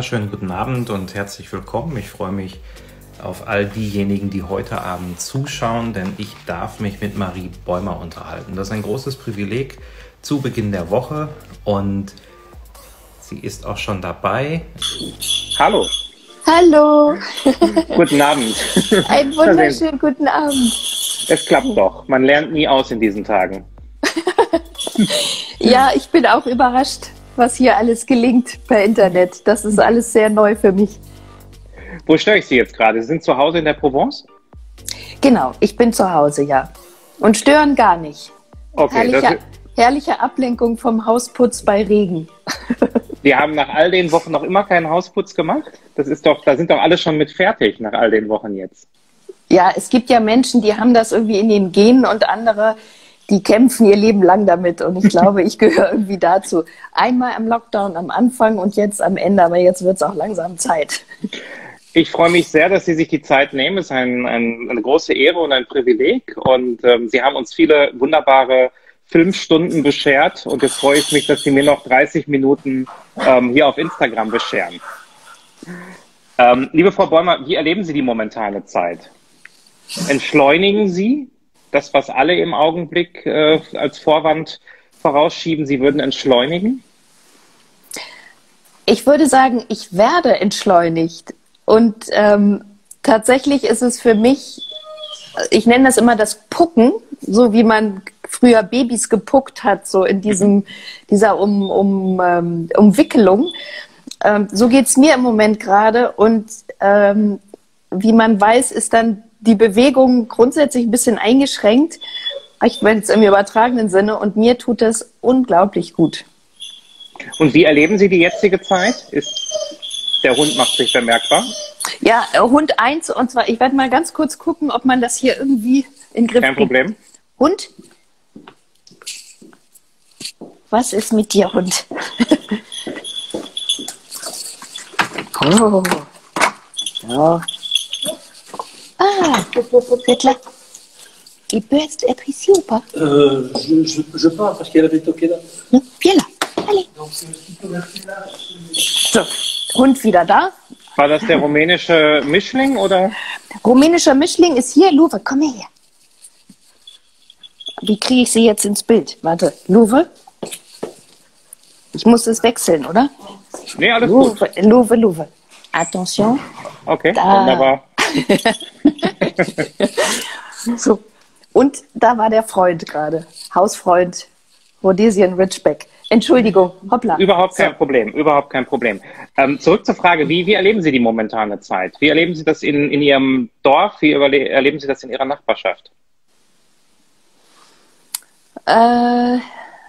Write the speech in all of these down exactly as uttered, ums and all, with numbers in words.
wunderschönen guten Abend und herzlich willkommen. Ich freue mich auf all diejenigen, die heute Abend zuschauen, denn ich darf mich mit Marie Bäumer unterhalten. Das ist ein großes Privileg zu Beginn der Woche und sie ist auch schon dabei. Hallo. Hallo. Guten Abend. Einen wunderschönen guten Abend. Es klappt doch. Man lernt nie aus in diesen Tagen. Ja, ich bin auch überrascht, was hier alles gelingt per Internet. Das ist alles sehr neu für mich. Wo störe ich Sie jetzt gerade? Sie sind zu Hause in der Provence? Genau, ich bin zu Hause, ja. Und stören gar nicht. Okay, herrliche, das, herrliche Ablenkung vom Hausputz bei Regen. Wir haben nach all den Wochen noch immer keinen Hausputz gemacht. Das ist doch, da sind doch alle schon mit fertig nach all den Wochen jetzt. Ja, es gibt ja Menschen, die haben das irgendwie in den Genen und andere, die kämpfen ihr Leben lang damit. Und ich glaube, ich gehöre irgendwie dazu. Einmal am Lockdown am Anfang und jetzt am Ende. Aber jetzt wird es auch langsam Zeit. Ich freue mich sehr, dass Sie sich die Zeit nehmen. Es ist ein, ein, eine große Ehre und ein Privileg. Und ähm, Sie haben uns viele wunderbare Filmstunden beschert. Und jetzt freue ich mich, dass Sie mir noch dreißig Minuten ähm, hier auf Instagram bescheren. Ähm, liebe Frau Bäumer, wie erleben Sie die momentane Zeit? Entschleunigen Sie das, was alle im Augenblick äh, als Vorwand vorausschieben? Sie würden entschleunigen? Ich würde sagen, ich werde entschleunigt. Und ähm, tatsächlich ist es für mich, ich nenne das immer das Pucken, so wie man früher Babys gepuckt hat, so in diesem, dieser um, um, ähm, Umwickelung. Ähm, so geht es mir im Moment gerade. Und ähm, wie man weiß, ist dann die Bewegung grundsätzlich ein bisschen eingeschränkt. Ich meine es im übertragenen Sinne. Und mir tut das unglaublich gut. Und wie erleben Sie die jetzige Zeit? Ist, der Hund macht sich bemerkbar? Ja, Hund eins. Und zwar, ich werde mal ganz kurz gucken, ob man das hier irgendwie in den Griff Kein Problem. kriegt. Hund? Was ist mit dir, Hund? Oh. Oh. Ah, c'est là. Il peut être ici ou pas? Euh, je, je, je pars parce qu'il y a la toqué là. Hm? Viens là, allez. So, Hund wieder da. War das der rumänische Mischling oder? Rumänischer Mischling ist hier. Luwe, komm her. Wie kriege ich sie jetzt ins Bild? Warte, Luwe. Ich muss es wechseln, oder? Nee, alles Luwe, gut. Luwe, Luwe. Attention. Okay, Da. wunderbar. So. Und da war der Freund gerade. Hausfreund Rhodesian Ridgeback. Entschuldigung, hoppla. Überhaupt kein So. Problem, überhaupt kein Problem. Ähm, zurück zur Frage, wie, wie erleben Sie die momentane Zeit? Wie erleben Sie das in, in Ihrem Dorf? Wie überle- erleben Sie das in Ihrer Nachbarschaft? Äh,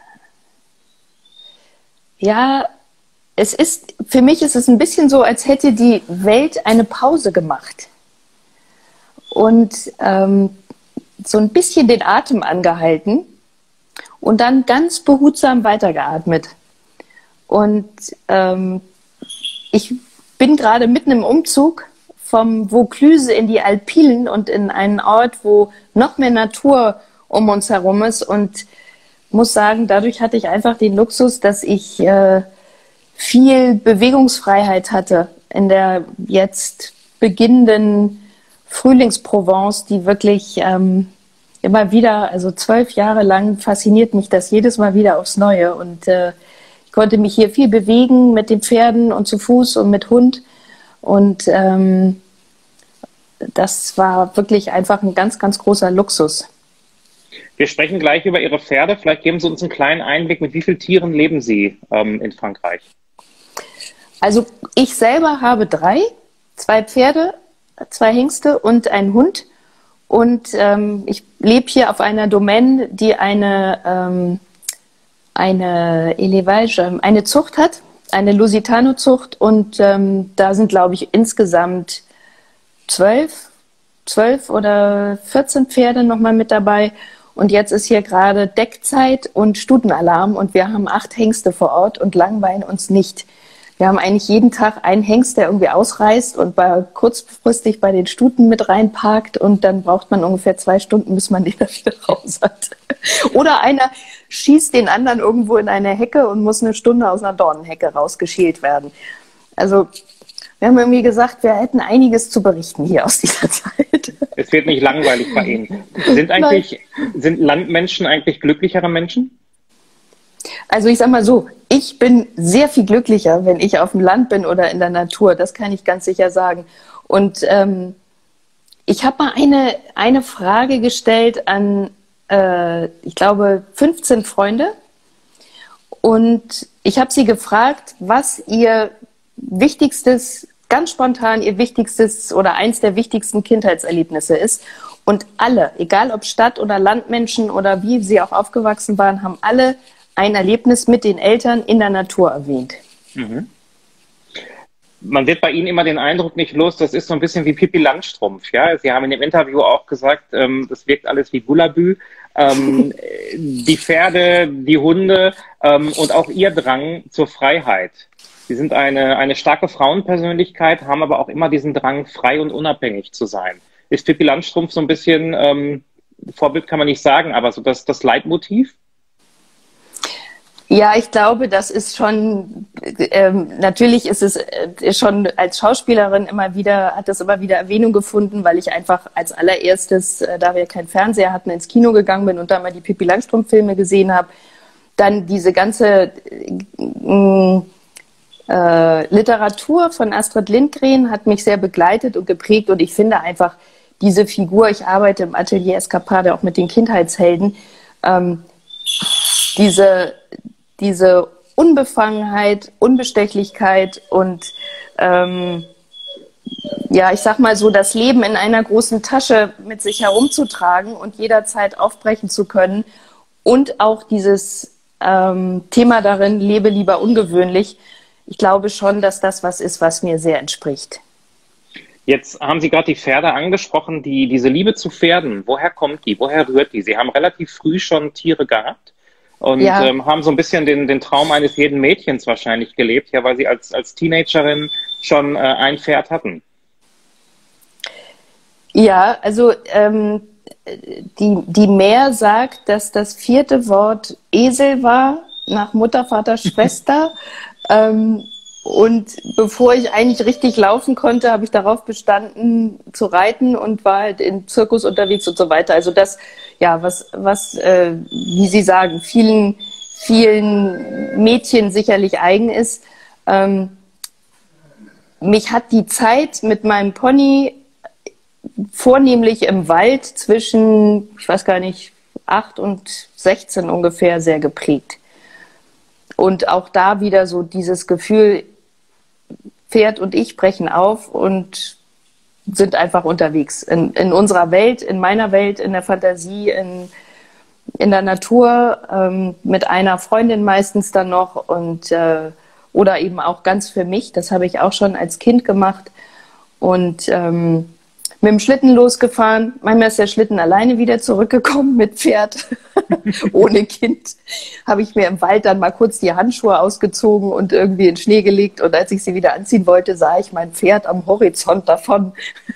ja, es ist, für mich ist es ein bisschen so, als hätte die Welt eine Pause gemacht. Und ähm, so ein bisschen den Atem angehalten und dann ganz behutsam weitergeatmet. Und ähm, ich bin gerade mitten im Umzug vom Vaucluse in die Alpinen und in einen Ort, wo noch mehr Natur um uns herum ist. Und muss sagen, dadurch hatte ich einfach den Luxus, dass ich äh, viel Bewegungsfreiheit hatte in der jetzt beginnenden Frühlingsprovence, die wirklich ähm, immer wieder, also zwölf Jahre lang fasziniert mich das jedes Mal wieder aufs Neue. Und äh, ich konnte mich hier viel bewegen mit den Pferden und zu Fuß und mit Hund. Und ähm, das war wirklich einfach ein ganz, ganz großer Luxus. Wir sprechen gleich über Ihre Pferde. Vielleicht geben Sie uns einen kleinen Einblick, mit wie vielen Tieren leben Sie ähm, in Frankreich? Also ich selber habe drei, zwei Pferde, zwei Hengste und einen Hund. Und ähm, ich lebe hier auf einer Domaine, die eine, ähm, eine Élevage, eine Zucht hat, eine Lusitano-Zucht. Und ähm, da sind, glaube ich, insgesamt zwölf, zwölf oder vierzehn Pferde nochmal mit dabei. Und jetzt ist hier gerade Deckzeit und Stutenalarm und wir haben acht Hengste vor Ort und langweilen uns nicht. Wir haben eigentlich jeden Tag einen Hengst, der irgendwie ausreißt und bei, kurzfristig bei den Stuten mit reinparkt und dann braucht man ungefähr zwei Stunden, bis man den wieder raus hat. Oder einer schießt den anderen irgendwo in eine Hecke und muss eine Stunde aus einer Dornenhecke rausgeschält werden. Also wir haben irgendwie gesagt, wir hätten einiges zu berichten hier aus dieser Zeit. Es wird nicht langweilig bei Ihnen. Sind eigentlich, sind Landmenschen eigentlich glücklichere Menschen? Also ich sag mal so, ich bin sehr viel glücklicher, wenn ich auf dem Land bin oder in der Natur. Das kann ich ganz sicher sagen. Und ähm, ich habe mal eine, eine Frage gestellt an, äh, ich glaube, fünfzehn Freunde. Und ich habe sie gefragt, was ihr wichtigstes, ganz spontan ihr wichtigstes oder eins der wichtigsten Kindheitserlebnisse ist. Und alle, egal ob Stadt- oder Landmenschen oder wie sie auch aufgewachsen waren, haben alle ein Erlebnis mit den Eltern in der Natur erwähnt. Mhm. Man wird bei Ihnen immer den Eindruck nicht los, das ist so ein bisschen wie Pippi Langstrumpf. Ja? Sie haben in dem Interview auch gesagt, ähm, das wirkt alles wie Bullabü. Ähm, die Pferde, die Hunde ähm, und auch Ihr Drang zur Freiheit. Sie sind eine, eine starke Frauenpersönlichkeit, haben aber auch immer diesen Drang, frei und unabhängig zu sein. Ist Pippi Langstrumpf so ein bisschen, ähm, Vorbild kann man nicht sagen, aber so das, das Leitmotiv? Ja, ich glaube, das ist schon, ähm, natürlich ist es äh, schon als Schauspielerin immer wieder, hat das immer wieder Erwähnung gefunden, weil ich einfach als allererstes, äh, da wir keinen Fernseher hatten, ins Kino gegangen bin und da mal die Pippi Langstrumpf-Filme gesehen habe. Dann diese ganze äh, äh, Literatur von Astrid Lindgren hat mich sehr begleitet und geprägt und ich finde einfach diese Figur, ich arbeite im Atelier Eskapade auch mit den Kindheitshelden, ähm, diese diese Unbefangenheit, Unbestechlichkeit und ähm, ja, ich sag mal so, das Leben in einer großen Tasche mit sich herumzutragen und jederzeit aufbrechen zu können und auch dieses ähm, Thema darin, lebe lieber ungewöhnlich. Ich glaube schon, dass das was ist, was mir sehr entspricht. Jetzt haben Sie gerade die Pferde angesprochen, die, diese Liebe zu Pferden. Woher kommt die? Woher rührt die? Sie haben relativ früh schon Tiere gehabt. Und Ja. ähm, haben so ein bisschen den, den Traum eines jeden Mädchens wahrscheinlich gelebt, ja, weil sie als, als Teenagerin schon äh, ein Pferd hatten. Ja, also ähm, die, die Mär sagt, dass das vierte Wort Esel war, nach Mutter, Vater, Schwester. ähm, und bevor ich eigentlich richtig laufen konnte, habe ich darauf bestanden zu reiten und war halt im Zirkus unterwegs und so weiter. Also das, ja, was, was äh, wie Sie sagen, vielen, vielen Mädchen sicherlich eigen ist. Ähm, mich hat die Zeit mit meinem Pony vornehmlich im Wald zwischen, ich weiß gar nicht, acht und sechzehn ungefähr sehr geprägt. Und auch da wieder so dieses Gefühl, Pferd und ich brechen auf und sind einfach unterwegs. In, in unserer Welt, in meiner Welt, in der Fantasie, in, in der Natur, ähm, mit einer Freundin meistens dann noch und äh, oder eben auch ganz für mich. Das habe ich auch schon als Kind gemacht. Und ähm, mit dem Schlitten losgefahren. Manchmal ist der Schlitten alleine wieder zurückgekommen mit Pferd. Ohne Kind habe ich mir im Wald dann mal kurz die Handschuhe ausgezogen und irgendwie in den Schnee gelegt. Und als ich sie wieder anziehen wollte, sah ich mein Pferd am Horizont davon.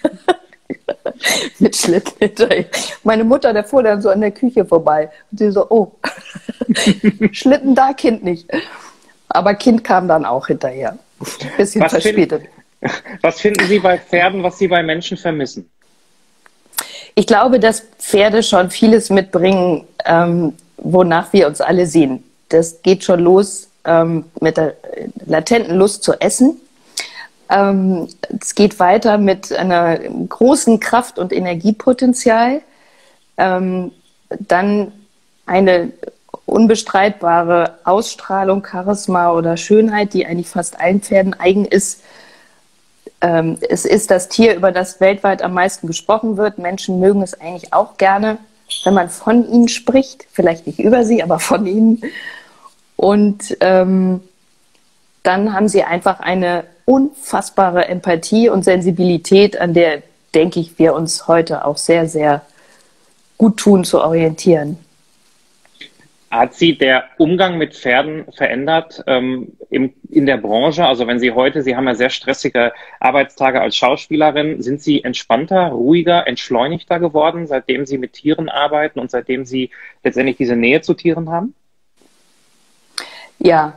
Mit Schlitten hinterher. Meine Mutter, der fuhr dann so an der Küche vorbei. Und sie so, oh, Schlitten da, Kind nicht. Aber Kind kam dann auch hinterher. Bisschen Was verspätet. Was finden Sie bei Pferden, was Sie bei Menschen vermissen? Ich glaube, dass Pferde schon vieles mitbringen, ähm, wonach wir uns alle sehen. Das geht schon los ähm, mit der latenten Lust zu essen. Ähm, es geht weiter mit einer großen Kraft- und Energiepotenzial. Ähm, dann eine unbestreitbare Ausstrahlung, Charisma oder Schönheit, die eigentlich fast allen Pferden eigen ist. Ähm, es ist das Tier, über das weltweit am meisten gesprochen wird. Menschen mögen es eigentlich auch gerne, wenn man von ihnen spricht. Vielleicht nicht über sie, aber von ihnen. Und ähm, dann haben sie einfach eine unfassbare Empathie und Sensibilität, an der, denke ich, wir uns heute auch sehr, sehr gut tun zu orientieren. Hat Sie der Umgang mit Pferden verändert ähm, im, in der Branche? Also wenn Sie heute, Sie haben ja sehr stressige Arbeitstage als Schauspielerin, sind Sie entspannter, ruhiger, entschleunigter geworden, seitdem Sie mit Tieren arbeiten und seitdem Sie letztendlich diese Nähe zu Tieren haben? Ja,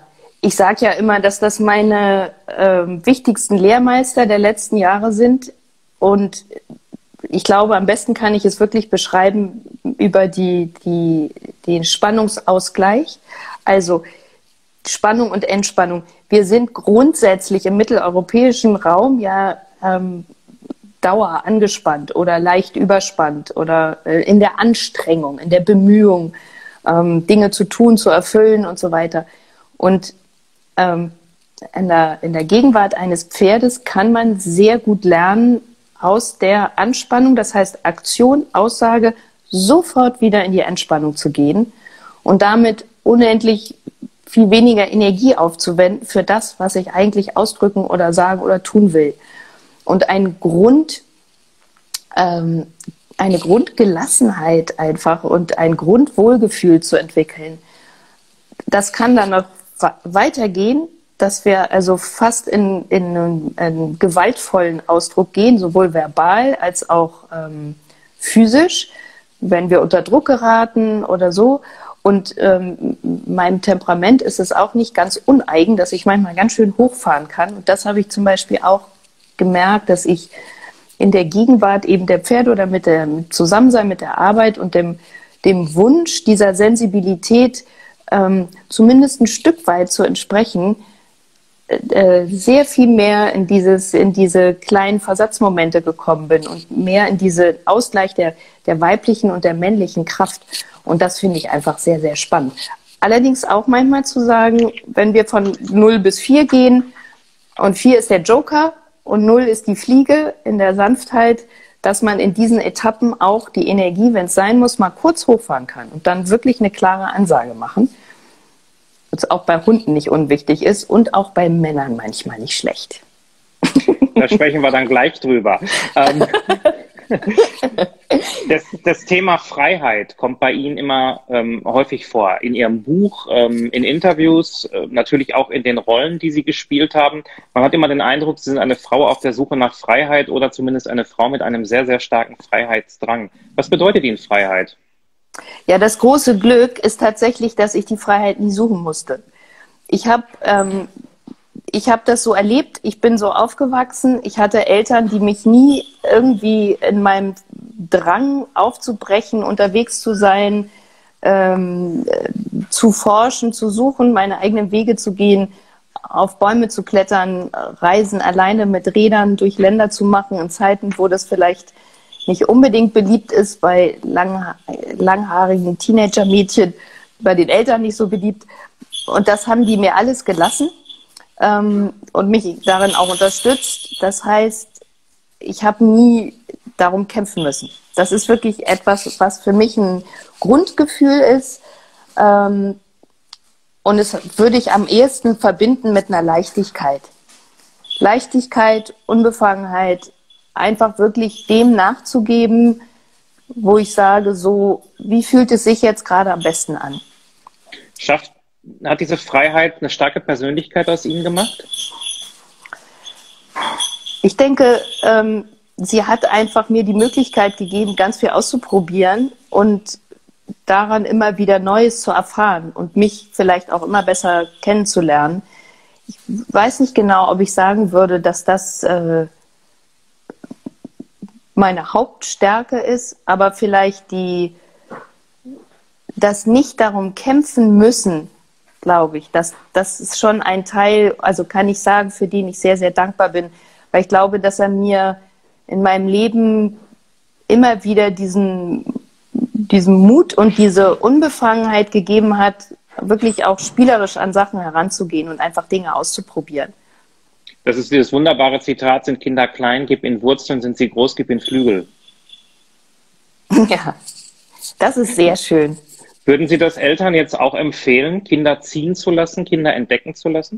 ich sage ja immer, dass das meine äh, wichtigsten Lehrmeister der letzten Jahre sind. Und ich glaube, am besten kann ich es wirklich beschreiben über die, die, den Spannungsausgleich. Also Spannung und Entspannung. Wir sind grundsätzlich im mitteleuropäischen Raum ja ähm, Dauer angespannt oder leicht überspannt oder äh, in der Anstrengung, in der Bemühung, ähm, Dinge zu tun, zu erfüllen und so weiter. Und ähm, in, der, in der Gegenwart eines Pferdes kann man sehr gut lernen, aus der Anspannung, das heißt Aktion, Aussage, sofort wieder in die Entspannung zu gehen und damit unendlich viel weniger Energie aufzuwenden für das, was ich eigentlich ausdrücken oder sagen oder tun will. Und ein Grund, ähm, eine Grundgelassenheit einfach und ein Grundwohlgefühl zu entwickeln. Das kann dann noch weitergehen, dass wir also fast in, in einen, einen gewaltvollen Ausdruck gehen, sowohl verbal als auch ähm, physisch, wenn wir unter Druck geraten oder so. Und ähm, meinem Temperament ist es auch nicht ganz uneigen, dass ich manchmal ganz schön hochfahren kann. Und das habe ich zum Beispiel auch gemerkt, dass ich in der Gegenwart eben der Pferde oder mit dem Zusammensein mit der Arbeit und dem, dem Wunsch dieser Sensibilität ähm, zumindest ein Stück weit zu entsprechen, äh, sehr viel mehr in, dieses, in diese kleinen Versatzmomente gekommen bin und mehr in diesen Ausgleich der, der weiblichen und der männlichen Kraft. Und das finde ich einfach sehr, sehr spannend. Allerdings auch manchmal zu sagen, wenn wir von null bis vier gehen und vier ist der Joker und null ist die Fliege in der Sanftheit, dass man in diesen Etappen auch die Energie, wenn es sein muss, mal kurz hochfahren kann und dann wirklich eine klare Ansage machen. Was auch bei Hunden nicht unwichtig ist und auch bei Männern manchmal nicht schlecht. Da sprechen wir dann gleich drüber. Ähm, das, das Thema Freiheit kommt bei Ihnen immer ähm, häufig vor. In Ihrem Buch, ähm, in Interviews, äh, natürlich auch in den Rollen, die Sie gespielt haben. Man hat immer den Eindruck, Sie sind eine Frau auf der Suche nach Freiheit oder zumindest eine Frau mit einem sehr, sehr starken Freiheitsdrang. Was bedeutet Ihnen Freiheit? Ja, das große Glück ist tatsächlich, dass ich die Freiheit nie suchen musste. Ich habe ähm, ich hab das so erlebt, ich bin so aufgewachsen, ich hatte Eltern, die mich nie irgendwie in meinem Drang aufzubrechen, unterwegs zu sein, ähm, zu forschen, zu suchen, meine eigenen Wege zu gehen, auf Bäume zu klettern, Reisen alleine mit Rädern durch Länder zu machen, in Zeiten, wo das vielleicht nicht unbedingt beliebt ist, bei lang, langhaarigen Teenager-Mädchen, bei den Eltern nicht so beliebt. Und das haben die mir alles gelassen ähm, und mich darin auch unterstützt. Das heißt, ich habe nie darum kämpfen müssen. Das ist wirklich etwas, was für mich ein Grundgefühl ist. Ähm, und es würde ich am ehesten verbinden mit einer Leichtigkeit. Leichtigkeit, Unbefangenheit, einfach wirklich dem nachzugeben, wo ich sage, so, wie fühlt es sich jetzt gerade am besten an? Schafft, hat diese Freiheit eine starke Persönlichkeit aus Ihnen gemacht? Ich denke, ähm, sie hat einfach mir die Möglichkeit gegeben, ganz viel auszuprobieren und daran immer wieder Neues zu erfahren und mich vielleicht auch immer besser kennenzulernen. Ich weiß nicht genau, ob ich sagen würde, dass das äh, meine Hauptstärke ist, aber vielleicht die, das nicht darum kämpfen müssen, glaube ich, das, das ist schon ein Teil, also kann ich sagen, für den ich sehr, sehr dankbar bin, weil ich glaube, dass er mir in meinem Leben immer wieder diesen, diesen Mut und diese Unbefangenheit gegeben hat, wirklich auch spielerisch an Sachen heranzugehen und einfach Dinge auszuprobieren. Das ist dieses wunderbare Zitat, sind Kinder klein, gib ihnen Wurzeln, sind sie groß, gib ihnen Flügel. Ja, das ist sehr schön. Würden Sie das Eltern jetzt auch empfehlen, Kinder ziehen zu lassen, Kinder entdecken zu lassen?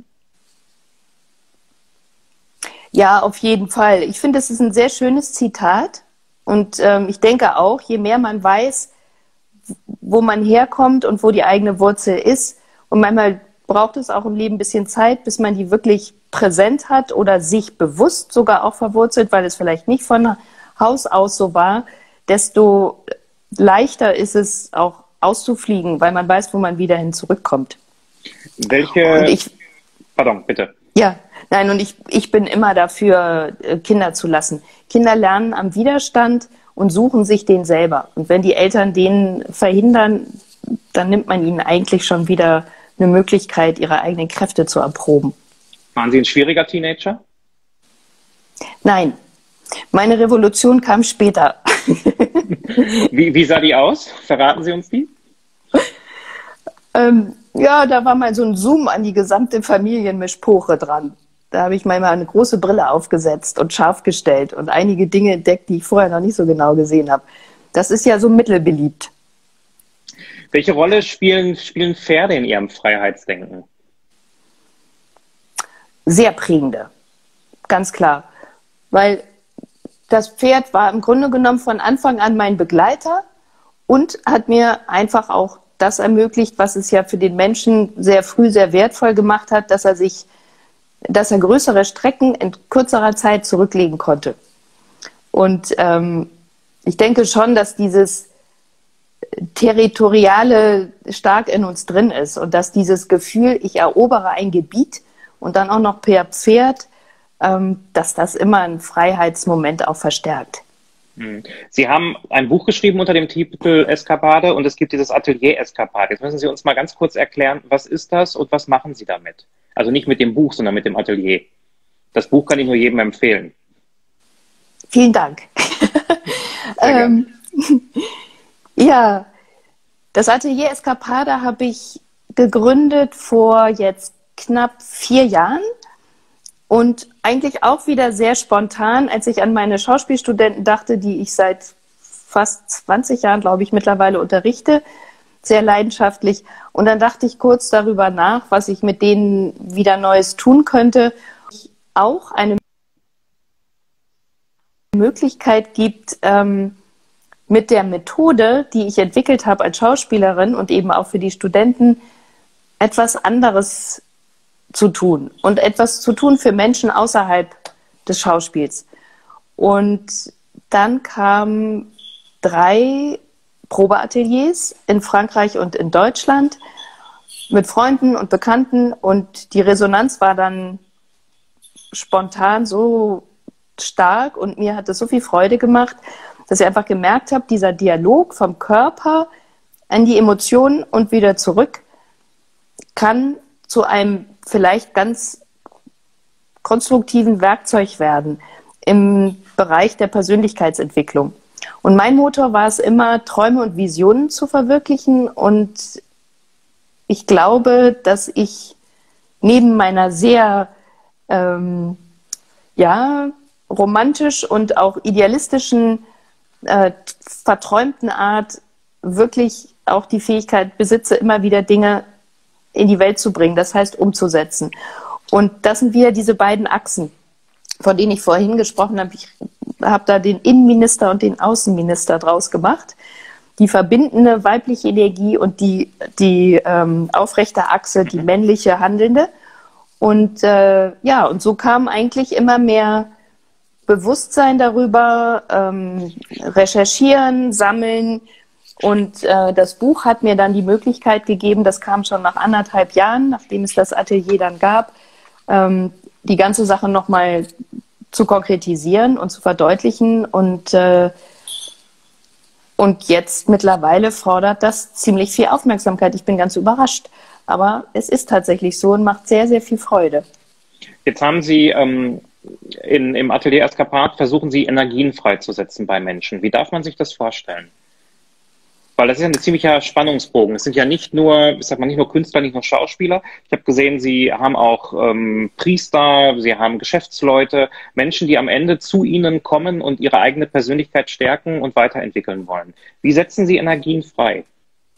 Ja, auf jeden Fall. Ich finde, es ist ein sehr schönes Zitat. Und ähm, ich denke auch, je mehr man weiß, wo man herkommt und wo die eigene Wurzel ist, und manchmal braucht es auch im Leben ein bisschen Zeit, bis man die wirklich präsent hat oder sich bewusst sogar auch verwurzelt, weil es vielleicht nicht von Haus aus so war, desto leichter ist es auch auszufliegen, weil man weiß, wo man wieder hin zurückkommt. Welche, ich, Pardon, bitte. Ja, nein, und ich, ich bin immer dafür, Kinder zu lassen. Kinder lernen am Widerstand und suchen sich den selber. Und wenn die Eltern den verhindern, dann nimmt man ihnen eigentlich schon wieder eine Möglichkeit, ihre eigenen Kräfte zu erproben. Waren Sie ein schwieriger Teenager? Nein, meine Revolution kam später. wie, wie sah die aus? Verraten Sie uns die? ähm, ja, da war mal so ein Zoom an die gesamte Familienmischpoche dran. Da habe ich mal eine große Brille aufgesetzt und scharf gestellt und einige Dinge entdeckt, die ich vorher noch nicht so genau gesehen habe. Das ist ja so mittelbeliebt. Welche Rolle spielen, spielen Pferde in Ihrem Freiheitsdenken? Sehr prägende, ganz klar. Weil das Pferd war im Grunde genommen von Anfang an mein Begleiter und hat mir einfach auch das ermöglicht, was es ja für den Menschen sehr früh sehr wertvoll gemacht hat, dass er sich, dass er größere Strecken in kürzerer Zeit zurücklegen konnte. Und ähm, ich denke schon, dass dieses Territoriale stark in uns drin ist und dass dieses Gefühl, ich erobere ein Gebiet und dann auch noch per Pferd, ähm, dass das immer einen Freiheitsmoment auch verstärkt. Sie haben ein Buch geschrieben unter dem Titel Eskapade und es gibt dieses Atelier Eskapade. Jetzt müssen Sie uns mal ganz kurz erklären, was ist das und was machen Sie damit? Also nicht mit dem Buch, sondern mit dem Atelier. Das Buch kann ich nur jedem empfehlen. Vielen Dank. ähm, ja, das Atelier Eskapade habe ich gegründet vor jetzt knapp vier Jahren. Und eigentlich auch wieder sehr spontan, als ich an meine Schauspielstudenten dachte, die ich seit fast zwanzig Jahren, glaube ich, mittlerweile unterrichte, sehr leidenschaftlich. Und dann dachte ich kurz darüber nach, was ich mit denen wieder Neues tun könnte. Auch eine Möglichkeit gibt, ähm, mit der Methode, die ich entwickelt habe als Schauspielerin und eben auch für die Studenten, etwas anderes zu tun und etwas zu tun für Menschen außerhalb des Schauspiels. Und dann kamen drei Probeateliers in Frankreich und in Deutschland mit Freunden und Bekannten und die Resonanz war dann spontan so stark und mir hat es so viel Freude gemacht, dass ich einfach gemerkt habe, dieser Dialog vom Körper an die Emotionen und wieder zurück kann zu einem vielleicht ganz konstruktiven Werkzeug werden im Bereich der Persönlichkeitsentwicklung. Und mein Motor war es immer, Träume und Visionen zu verwirklichen. Und ich glaube, dass ich neben meiner sehr ähm, ja, romantisch und auch idealistischen, äh, verträumten Art wirklich auch die Fähigkeit besitze, immer wieder Dinge in die Welt zu bringen, das heißt umzusetzen. Und das sind wieder diese beiden Achsen, von denen ich vorhin gesprochen habe. Ich habe da den Innenminister und den Außenminister draus gemacht. Die verbindende weibliche Energie und die, die ähm, aufrechte Achse, die männliche Handelnde. Und äh, ja, und so kam eigentlich immer mehr Bewusstsein darüber, ähm, recherchieren, sammeln. Und äh, das Buch hat mir dann die Möglichkeit gegeben, das kam schon nach anderthalb Jahren, nachdem es das Atelier dann gab, ähm, die ganze Sache nochmal zu konkretisieren und zu verdeutlichen. Und, äh, und jetzt mittlerweile fordert das ziemlich viel Aufmerksamkeit. Ich bin ganz überrascht. Aber es ist tatsächlich so und macht sehr, sehr viel Freude. Jetzt haben Sie ähm, in, im Atelier Eskapade versuchen Sie Energien freizusetzen bei Menschen. Wie darf man sich das vorstellen? Weil das ist ja ein ziemlicher Spannungsbogen. Es sind ja nicht nur, ich sag mal, nicht nur Künstler, nicht nur Schauspieler. Ich habe gesehen, Sie haben auch ähm, Priester, Sie haben Geschäftsleute, Menschen, die am Ende zu Ihnen kommen und ihre eigene Persönlichkeit stärken und weiterentwickeln wollen. Wie setzen Sie Energien frei?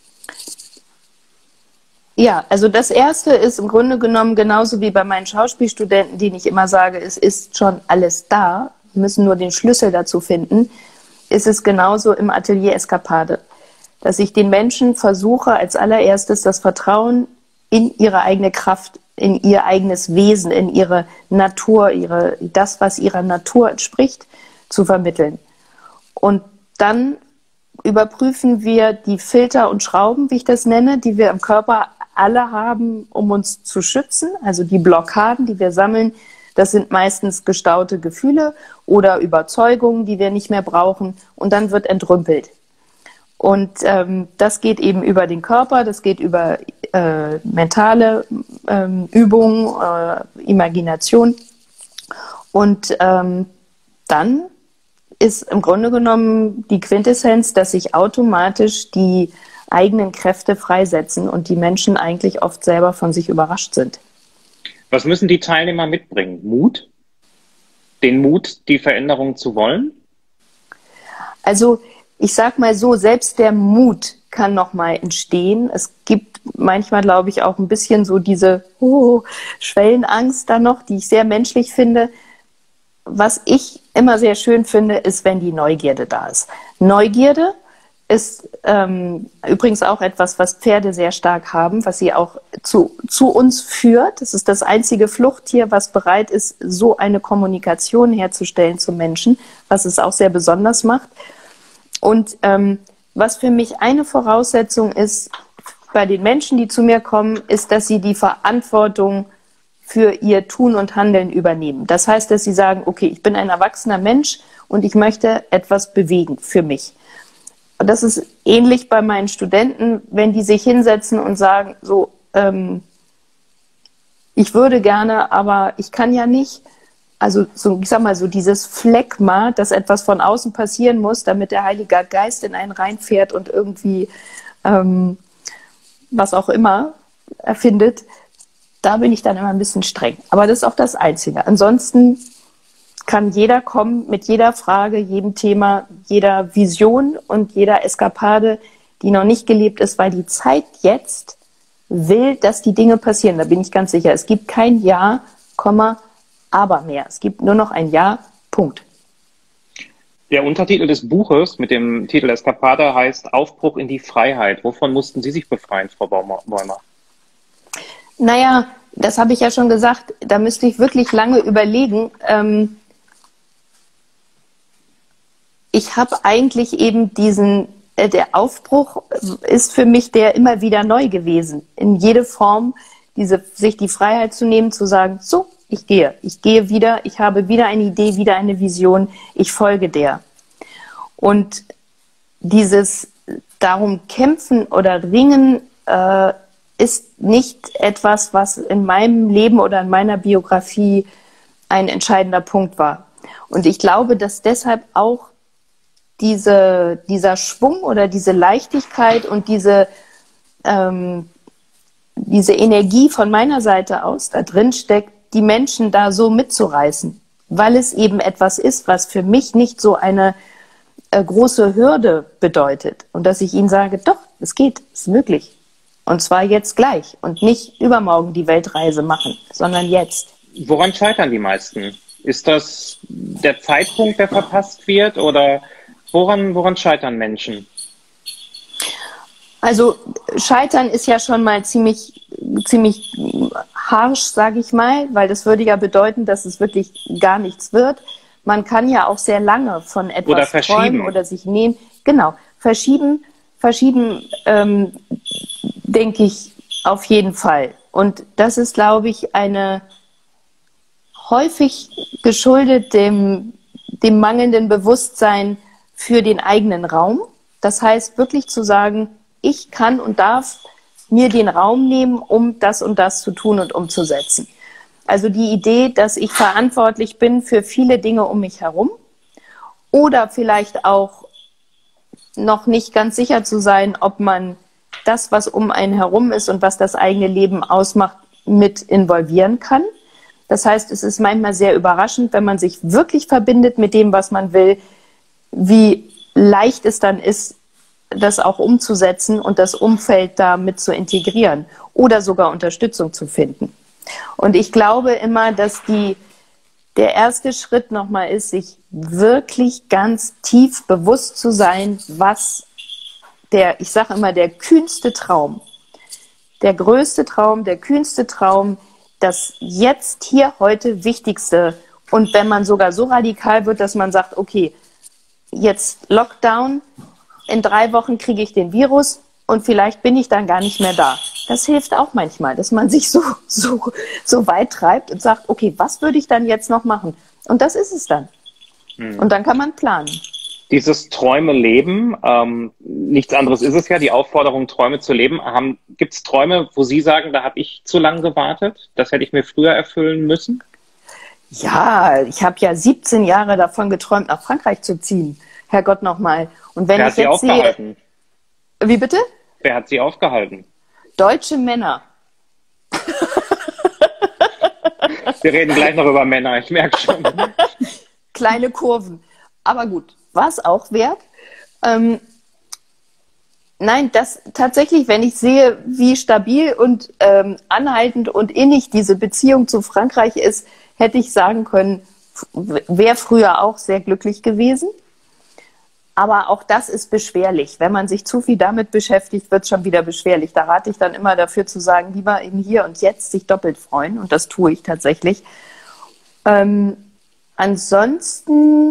Ja, also das Erste ist im Grunde genommen genauso wie bei meinen Schauspielstudenten, denen ich immer sage, es ist schon alles da, wir müssen nur den Schlüssel dazu finden, ist es genauso im Atelier Eskapade. Dass ich den Menschen versuche, als allererstes das Vertrauen in ihre eigene Kraft, in ihr eigenes Wesen, in ihre Natur, ihre, das, was ihrer Natur entspricht, zu vermitteln. Und dann überprüfen wir die Filter und Schrauben, wie ich das nenne, die wir im Körper alle haben, um uns zu schützen. Also die Blockaden, die wir sammeln, das sind meistens gestaute Gefühle oder Überzeugungen, die wir nicht mehr brauchen. Und dann wird entrümpelt. Und ähm, das geht eben über den Körper, das geht über äh, mentale ähm, Übungen, äh, Imagination. Und ähm, dann ist im Grunde genommen die Quintessenz, dass sich automatisch die eigenen Kräfte freisetzen und die Menschen eigentlich oft selber von sich überrascht sind. Was müssen die Teilnehmer mitbringen? Mut? Den Mut, die Veränderung zu wollen? Also ich sag mal so, selbst der Mut kann noch mal entstehen. Es gibt manchmal, glaube ich, auch ein bisschen so diese oh, Schwellenangst da noch, die ich sehr menschlich finde. Was ich immer sehr schön finde, ist, wenn die Neugierde da ist. Neugierde ist ähm, übrigens auch etwas, was Pferde sehr stark haben, was sie auch zu, zu uns führt. Es ist das einzige Fluchttier, was bereit ist, so eine Kommunikation herzustellen zum Menschen, was es auch sehr besonders macht. Und ähm, was für mich eine Voraussetzung ist bei den Menschen, die zu mir kommen, ist, dass sie die Verantwortung für ihr Tun und Handeln übernehmen. Das heißt, dass sie sagen, okay, ich bin ein erwachsener Mensch und ich möchte etwas bewegen für mich. Und das ist ähnlich bei meinen Studenten, wenn die sich hinsetzen und sagen, so, ähm, ich würde gerne, aber ich kann ja nicht. Also so, ich sag mal so dieses Phlegma, dass etwas von außen passieren muss, damit der Heilige Geist in einen reinfährt und irgendwie ähm, was auch immer erfindet, da bin ich dann immer ein bisschen streng. Aber das ist auch das Einzige. Ansonsten kann jeder kommen mit jeder Frage, jedem Thema, jeder Vision und jeder Eskapade, die noch nicht gelebt ist, weil die Zeit jetzt will, dass die Dinge passieren. Da bin ich ganz sicher. Es gibt kein Ja, Komma, aber mehr. Es gibt nur noch ein Ja, Punkt. Der Untertitel des Buches mit dem Titel Eskapade heißt Aufbruch in die Freiheit. Wovon mussten Sie sich befreien, Frau Bäumer? Naja, das habe ich ja schon gesagt. Da müsste ich wirklich lange überlegen. Ähm, ich habe eigentlich eben diesen, äh, der Aufbruch ist für mich der immer wieder neu gewesen. In jede Form, diese, sich die Freiheit zu nehmen, zu sagen, so, ich gehe, ich gehe wieder, ich habe wieder eine Idee, wieder eine Vision, ich folge der. Und dieses darum kämpfen oder ringen äh, ist nicht etwas, was in meinem Leben oder in meiner Biografie ein entscheidender Punkt war. Und ich glaube, dass deshalb auch diese, dieser Schwung oder diese Leichtigkeit und diese, ähm, diese Energie von meiner Seite aus da drin steckt, die Menschen da so mitzureißen, weil es eben etwas ist, was für mich nicht so eine äh, große Hürde bedeutet. Und dass ich ihnen sage, doch, es geht, es ist möglich. Und zwar jetzt gleich und nicht übermorgen die Weltreise machen, sondern jetzt. Woran scheitern die meisten? Ist das der Zeitpunkt, der verpasst wird, oder woran, woran scheitern Menschen? Also Scheitern ist ja schon mal ziemlich, ziemlich harsch, sage ich mal, weil das würde ja bedeuten, dass es wirklich gar nichts wird. Man kann ja auch sehr lange von etwas oder verschieben träumen oder sich nehmen. Genau, verschieben, verschieben, ähm, denke ich auf jeden Fall. Und das ist, glaube ich, eine häufig geschuldet dem, dem mangelnden Bewusstsein für den eigenen Raum. Das heißt, wirklich zu sagen, ich kann und darf mir den Raum nehmen, um das und das zu tun und umzusetzen. Also die Idee, dass ich verantwortlich bin für viele Dinge um mich herum oder vielleicht auch noch nicht ganz sicher zu sein, ob man das, was um einen herum ist und was das eigene Leben ausmacht, mit involvieren kann. Das heißt, es ist manchmal sehr überraschend, wenn man sich wirklich verbindet mit dem, was man will, wie leicht es dann ist, das auch umzusetzen und das Umfeld da mit zu integrieren oder sogar Unterstützung zu finden. Und ich glaube immer, dass die, der erste Schritt nochmal ist, sich wirklich ganz tief bewusst zu sein, was der, ich sage immer, der kühnste Traum, der größte Traum, der kühnste Traum, das jetzt hier heute Wichtigste. Und wenn man sogar so radikal wird, dass man sagt, okay, jetzt Lockdown, in drei Wochen kriege ich den Virus, und vielleicht bin ich dann gar nicht mehr da. Das hilft auch manchmal, dass man sich so, so, so weit treibt und sagt, okay, was würde ich dann jetzt noch machen? Und das ist es dann. Hm. Und dann kann man planen. Dieses Träume leben, ähm, nichts anderes ist es ja, die Aufforderung, Träume zu leben. Gibt es Träume, wo Sie sagen, da habe ich zu lange gewartet? Das hätte ich mir früher erfüllen müssen? Ja, ich habe ja siebzehn Jahre davon geträumt, nach Frankreich zu ziehen. Herrgott nochmal. Und wenn Wer ich hat Sie jetzt aufgehalten? Sehe, wie bitte? Wer hat Sie aufgehalten? Deutsche Männer. Wir reden gleich noch über Männer, ich merke schon. Kleine Kurven. Aber gut, war es auch wert. Ähm, nein, das tatsächlich, wenn ich sehe, wie stabil und ähm, anhaltend und innig diese Beziehung zu Frankreich ist, hätte ich sagen können, wäre früher auch sehr glücklich gewesen. Aber auch das ist beschwerlich. Wenn man sich zu viel damit beschäftigt, wird es schon wieder beschwerlich. Da rate ich dann immer dafür zu sagen, lieber im Hier und Jetzt sich doppelt freuen. Und das tue ich tatsächlich. Ähm, ansonsten,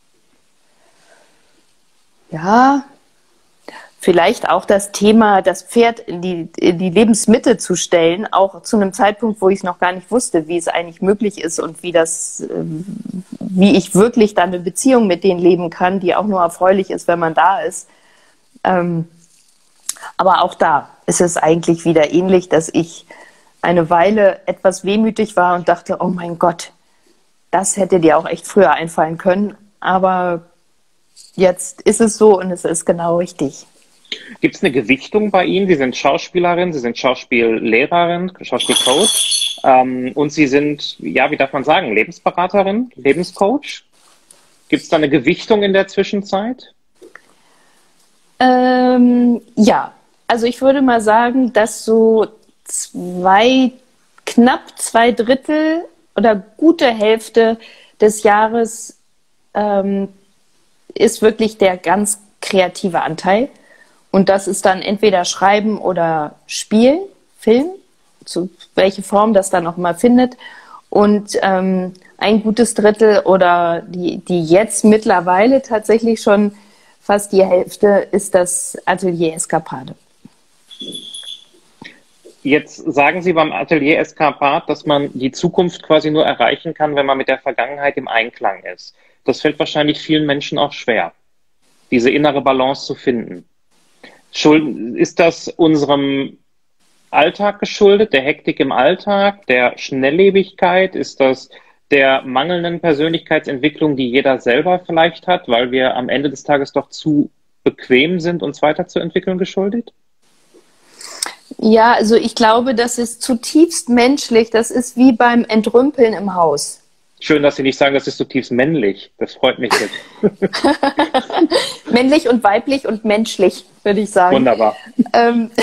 ja, vielleicht auch das Thema, das Pferd in die, in die Lebensmitte zu stellen, auch zu einem Zeitpunkt, wo ich es noch gar nicht wusste, wie es eigentlich möglich ist und wie das, wie ich wirklich dann eine Beziehung mit denen leben kann, die auch nur erfreulich ist, wenn man da ist. Ähm, aber auch da ist es eigentlich wieder ähnlich, dass ich eine Weile etwas wehmütig war und dachte, oh mein Gott, das hätte dir auch echt früher einfallen können. Aber jetzt ist es so und es ist genau richtig. Gibt es eine Gewichtung bei Ihnen? Sie sind Schauspielerin, Sie sind Schauspiellehrerin, Schauspielcoach ähm, und Sie sind, ja, wie darf man sagen, Lebensberaterin, Lebenscoach. Gibt es da eine Gewichtung in der Zwischenzeit? Ähm, ja, also ich würde mal sagen, dass so zwei, knapp zwei Drittel oder gute Hälfte des Jahres ähm, ist wirklich der ganz kreative Anteil. Und das ist dann entweder Schreiben oder Spielen, Film, zu welche Form das dann auch mal findet. Und ähm, ein gutes Drittel oder die, die jetzt mittlerweile tatsächlich schon fast die Hälfte ist das Atelier Eskapade. Jetzt sagen Sie beim Atelier Eskapade, dass man die Zukunft quasi nur erreichen kann, wenn man mit der Vergangenheit im Einklang ist. Das fällt wahrscheinlich vielen Menschen auch schwer, diese innere Balance zu finden. Ist das unserem Alltag geschuldet, der Hektik im Alltag, der Schnelllebigkeit? Ist das der mangelnden Persönlichkeitsentwicklung, die jeder selber vielleicht hat, weil wir am Ende des Tages doch zu bequem sind, uns weiterzuentwickeln, geschuldet? Ja, also ich glaube, das ist zutiefst menschlich. Das ist wie beim Entrümpeln im Haus. Schön, dass Sie nicht sagen, das ist zutiefst männlich. Das freut mich jetzt. Männlich und weiblich und menschlich, würde ich sagen. Wunderbar. Ähm,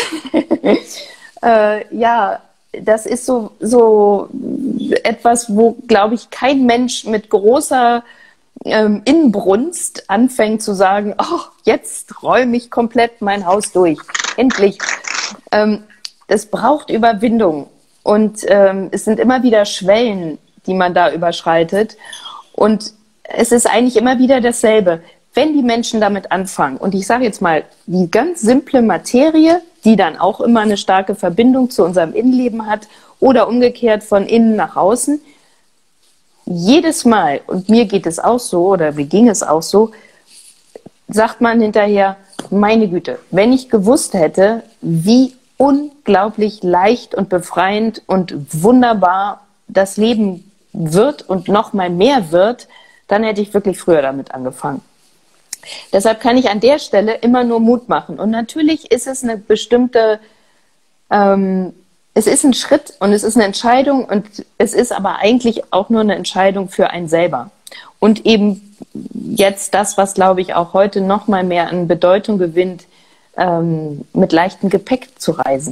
äh, ja, das ist so, so etwas, wo, glaube ich, kein Mensch mit großer ähm, Inbrunst anfängt zu sagen, oh, jetzt räume ich komplett mein Haus durch. Endlich. Ähm, das braucht Überwindung. Und ähm, es sind immer wieder Schwellen, die man da überschreitet. Und es ist eigentlich immer wieder dasselbe. Wenn die Menschen damit anfangen, und ich sage jetzt mal, die ganz simple Materie, die dann auch immer eine starke Verbindung zu unserem Innenleben hat oder umgekehrt von innen nach außen, jedes Mal, und mir geht es auch so, oder mir ging es auch so, sagt man hinterher, meine Güte, wenn ich gewusst hätte, wie unglaublich leicht und befreiend und wunderbar das Leben wird und noch mal mehr wird, dann hätte ich wirklich früher damit angefangen. Deshalb kann ich an der Stelle immer nur Mut machen. Und natürlich ist es eine bestimmte, ähm, es ist ein Schritt und es ist eine Entscheidung und es ist aber eigentlich auch nur eine Entscheidung für einen selber. Und eben jetzt das, was, glaube ich, auch heute noch mal mehr an Bedeutung gewinnt, ähm, mit leichtem Gepäck zu reisen.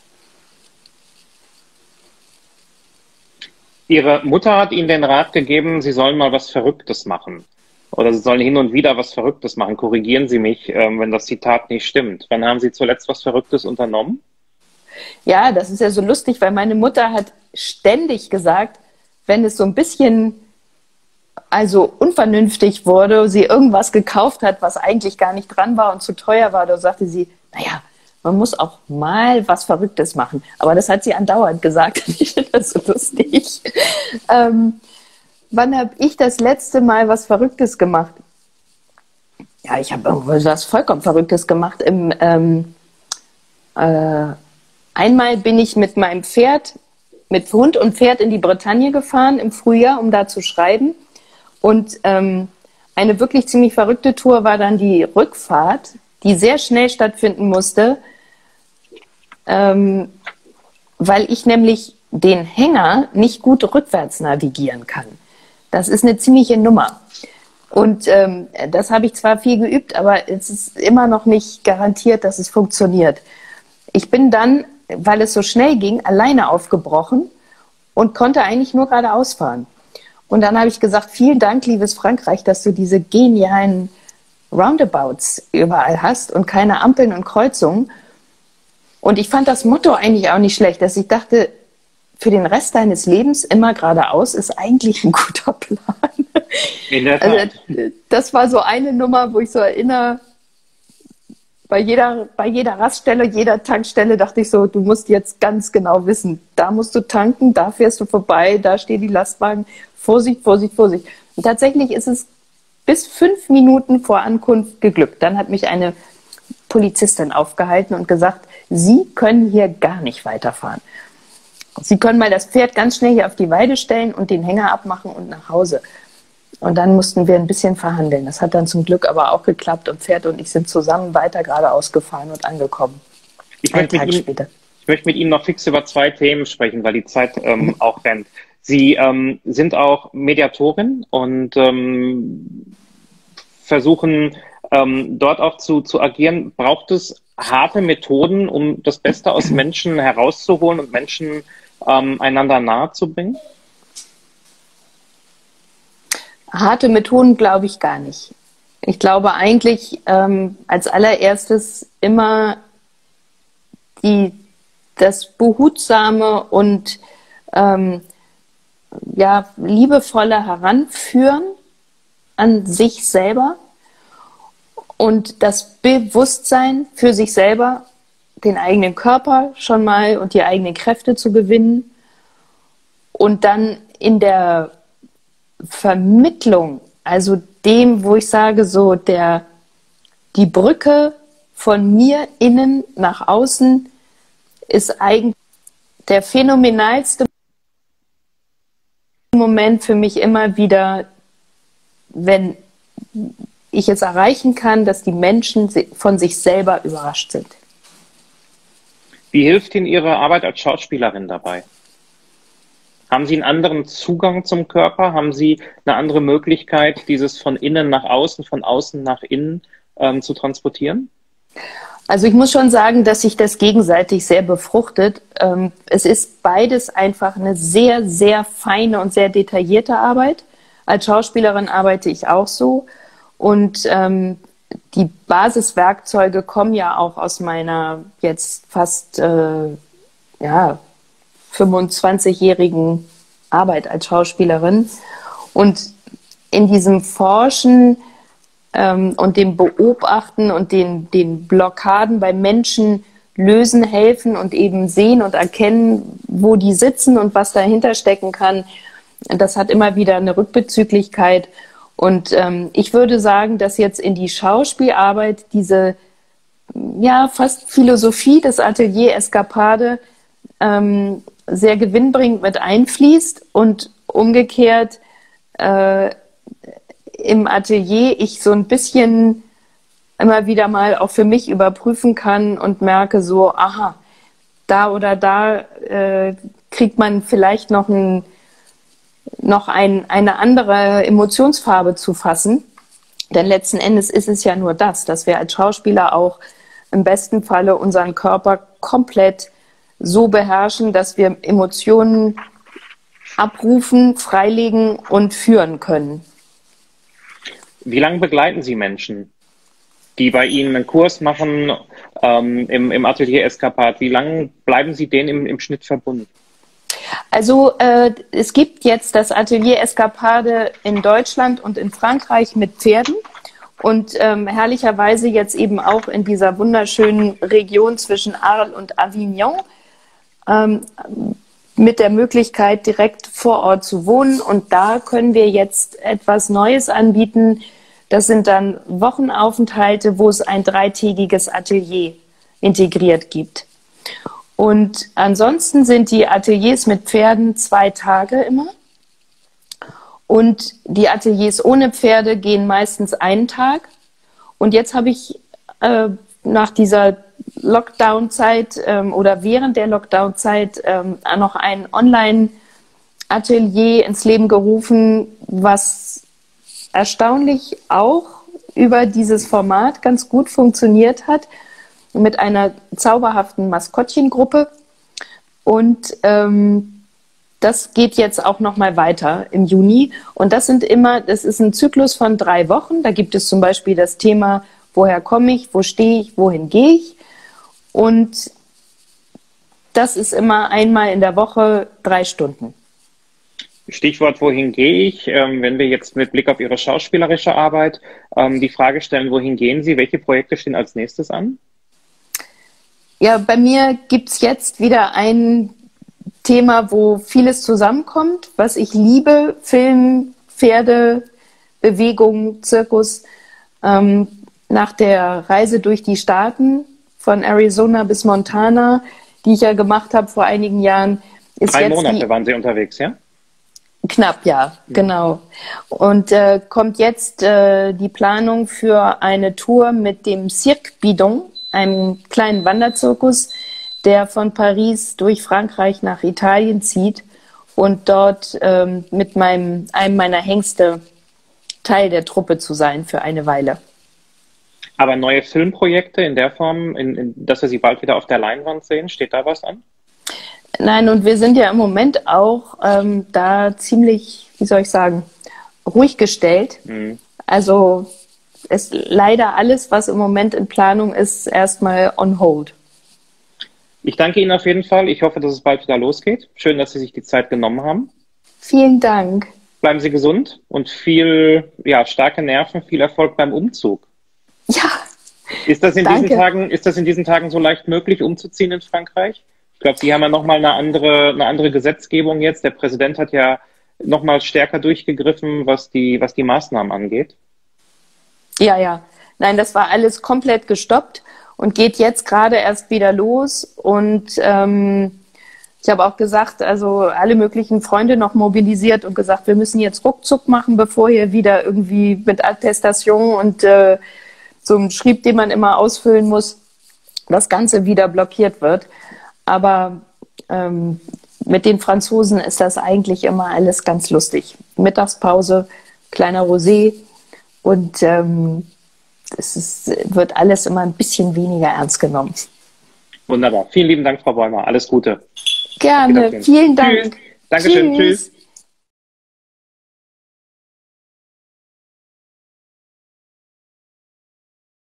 Ihre Mutter hat Ihnen den Rat gegeben, Sie sollen mal was Verrücktes machen. Oder Sie sollen hin und wieder was Verrücktes machen. Korrigieren Sie mich, wenn das Zitat nicht stimmt. Wann haben Sie zuletzt was Verrücktes unternommen? Ja, das ist ja so lustig, weil meine Mutter hat ständig gesagt, wenn es so ein bisschen also unvernünftig wurde, sie irgendwas gekauft hat, was eigentlich gar nicht dran war und zu teuer war, da sagte sie, naja, man muss auch mal was Verrücktes machen. Aber das hat sie andauernd gesagt. Ich finde das so lustig. Ähm, wann habe ich das letzte Mal was Verrücktes gemacht? Ja, ich habe was vollkommen Verrücktes gemacht. Im, ähm, äh, einmal bin ich mit meinem Pferd, mit Hund und Pferd in die Bretagne gefahren im Frühjahr, um da zu schreiben. Und ähm, eine wirklich ziemlich verrückte Tour war dann die Rückfahrt, die sehr schnell stattfinden musste, ähm, weil ich nämlich den Hänger nicht gut rückwärts navigieren kann. Das ist eine ziemliche Nummer. Und ähm, das habe ich zwar viel geübt, aber es ist immer noch nicht garantiert, dass es funktioniert. Ich bin dann, weil es so schnell ging, alleine aufgebrochen und konnte eigentlich nur geradeaus fahren. Und dann habe ich gesagt, vielen Dank, liebes Frankreich, dass du diese genialen Roundabouts überall hast und keine Ampeln und Kreuzungen. Und ich fand das Motto eigentlich auch nicht schlecht, dass ich dachte, für den Rest deines Lebens immer geradeaus ist eigentlich ein guter Plan. In der Tat. Also, das war so eine Nummer, wo ich so erinnere, bei jeder, bei jeder Raststelle, jeder Tankstelle dachte ich so, du musst jetzt ganz genau wissen, da musst du tanken, da fährst du vorbei, da stehen die Lastwagen. Vorsicht, Vorsicht, Vorsicht. Und tatsächlich ist es bis fünf Minuten vor Ankunft geglückt. Dann hat mich eine Polizistin aufgehalten und gesagt, Sie können hier gar nicht weiterfahren. Sie können mal das Pferd ganz schnell hier auf die Weide stellen und den Hänger abmachen und nach Hause. Und dann mussten wir ein bisschen verhandeln. Das hat dann zum Glück aber auch geklappt und Pferd und ich sind zusammen weiter geradeaus gefahren und angekommen. Ich möchte, mit Ihnen, ich möchte mit Ihnen noch fix über zwei Themen sprechen, weil die Zeit ähm, auch rennt. Sie ähm, sind auch Mediatorin und ähm, versuchen ähm, dort auch zu, zu agieren. Braucht es harte Methoden, um das Beste aus Menschen herauszuholen und Menschen ähm, einander nahe zu bringen? Harte Methoden glaube ich gar nicht. Ich glaube eigentlich ähm, als allererstes immer die, das behutsame und ähm, ja, liebevolle Heranführen an sich selber und das Bewusstsein für sich selber, den eigenen Körper schon mal und die eigenen Kräfte zu gewinnen und dann in der Vermittlung, also dem, wo ich sage, so der, die Brücke von mir innen nach außen ist eigentlich der phänomenalste Moment für mich immer wieder, wenn ich es erreichen kann, dass die Menschen von sich selber überrascht sind. Wie hilft Ihnen Ihre Arbeit als Schauspielerin dabei? Haben Sie einen anderen Zugang zum Körper? Haben Sie eine andere Möglichkeit, dieses von innen nach außen, von außen nach innen ähm, zu transportieren? Also ich muss schon sagen, dass sich das gegenseitig sehr befruchtet. Ähm, es ist beides einfach eine sehr, sehr feine und sehr detaillierte Arbeit. Als Schauspielerin arbeite ich auch so. Und ähm, die Basiswerkzeuge kommen ja auch aus meiner jetzt fast äh, ja, fünfundzwanzigjährigen Arbeit als Schauspielerin. Und in diesem Forschen ähm, und dem Beobachten und den, den Blockaden bei Menschen lösen, helfen und eben sehen und erkennen, wo die sitzen und was dahinter stecken kann, das hat immer wieder eine Rückbezüglichkeit. Und ähm, ich würde sagen, dass jetzt in die Schauspielarbeit diese ja fast Philosophie des Atelier Eskapade ähm, sehr gewinnbringend mit einfließt und umgekehrt äh, im Atelier ich so ein bisschen immer wieder mal auch für mich überprüfen kann und merke so, aha, da oder da äh, kriegt man vielleicht noch ein noch ein, eine andere Emotionsfarbe zu fassen. Denn letzten Endes ist es ja nur das, dass wir als Schauspieler auch im besten Falle unseren Körper komplett so beherrschen, dass wir Emotionen abrufen, freilegen und führen können. Wie lange begleiten Sie Menschen, die bei Ihnen einen Kurs machen ähm, im, im Atelier Eskapade? Wie lange bleiben Sie denen im, im Schnitt verbunden? Also äh, es gibt jetzt das Atelier Eskapade in Deutschland und in Frankreich mit Pferden Und ähm, herrlicherweise jetzt eben auch in dieser wunderschönen Region zwischen Arles und Avignon ähm, mit der Möglichkeit, direkt vor Ort zu wohnen. Und da können wir jetzt etwas Neues anbieten. Das sind dann Wochenaufenthalte, wo es ein dreitägiges Atelier integriert gibt. Und ansonsten sind die Ateliers mit Pferden zwei Tage immer. Und die Ateliers ohne Pferde gehen meistens einen Tag. Und jetzt habe ich äh, nach dieser Lockdown-Zeit ähm, oder während der Lockdown-Zeit ähm, noch ein Online-Atelier ins Leben gerufen, was erstaunlich auch über dieses Format ganz gut funktioniert hat, mit einer zauberhaften Maskottchengruppe. Und ähm, das geht jetzt auch noch mal weiter im Juni. Und das sind immer, das ist ein Zyklus von drei Wochen. Da gibt es zum Beispiel das Thema, woher komme ich, wo stehe ich, wohin gehe ich. Und das ist immer einmal in der Woche drei Stunden. Stichwort, wohin gehe ich? Ähm, wenn wir jetzt mit Blick auf Ihre schauspielerische Arbeit ähm, die Frage stellen, wohin gehen Sie? Welche Projekte stehen als nächstes an? Ja, bei mir gibt es jetzt wieder ein Thema, wo vieles zusammenkommt, was ich liebe: Film, Pferde, Bewegung, Zirkus. Ähm, nach der Reise durch die Staaten von Arizona bis Montana, die ich ja gemacht habe vor einigen Jahren, ist Drei jetzt Monate die, waren Sie unterwegs, ja? Knapp, ja, genau. Und äh, kommt jetzt äh, die Planung für eine Tour mit dem Cirque Bidon, einem kleinen Wanderzirkus, der von Paris durch Frankreich nach Italien zieht und dort ähm, mit meinem, einem meiner Hengste Teil der Truppe zu sein für eine Weile. Aber neue Filmprojekte in der Form, in, in, dass wir sie bald wieder auf der Leinwand sehen, steht da was an? Nein, und wir sind ja im Moment auch ähm, da ziemlich, wie soll ich sagen, ruhig gestellt. Mhm. Also ist leider alles, was im Moment in Planung ist, erstmal on hold. Ich danke Ihnen auf jeden Fall. Ich hoffe, dass es bald wieder losgeht. Schön, dass Sie sich die Zeit genommen haben. Vielen Dank. Bleiben Sie gesund und viel, ja, starke Nerven, viel Erfolg beim Umzug. Ja. Ist das in danke. diesen Tagen, ist das in diesen Tagen so leicht möglich, umzuziehen in Frankreich? Ich glaube, Sie haben ja nochmal eine andere, eine andere Gesetzgebung jetzt. Der Präsident hat ja nochmal stärker durchgegriffen, was die, was die Maßnahmen angeht. Ja, ja. Nein, das war alles komplett gestoppt und geht jetzt gerade erst wieder los. Und ähm, ich habe auch gesagt, also alle möglichen Freunde noch mobilisiert und gesagt, wir müssen jetzt ruckzuck machen, bevor hier wieder irgendwie mit Attestation und äh, so einem Schrieb, den man immer ausfüllen muss, das Ganze wieder blockiert wird. Aber ähm, mit den Franzosen ist das eigentlich immer alles ganz lustig. Mittagspause, kleiner Rosé und ähm, es ist, wird alles immer ein bisschen weniger ernst genommen. Wunderbar. Vielen lieben Dank, Frau Bäumer. Alles Gute. Gerne. Vielen Dank. Tschüss. Dankeschön. Tschüss. Tschüss.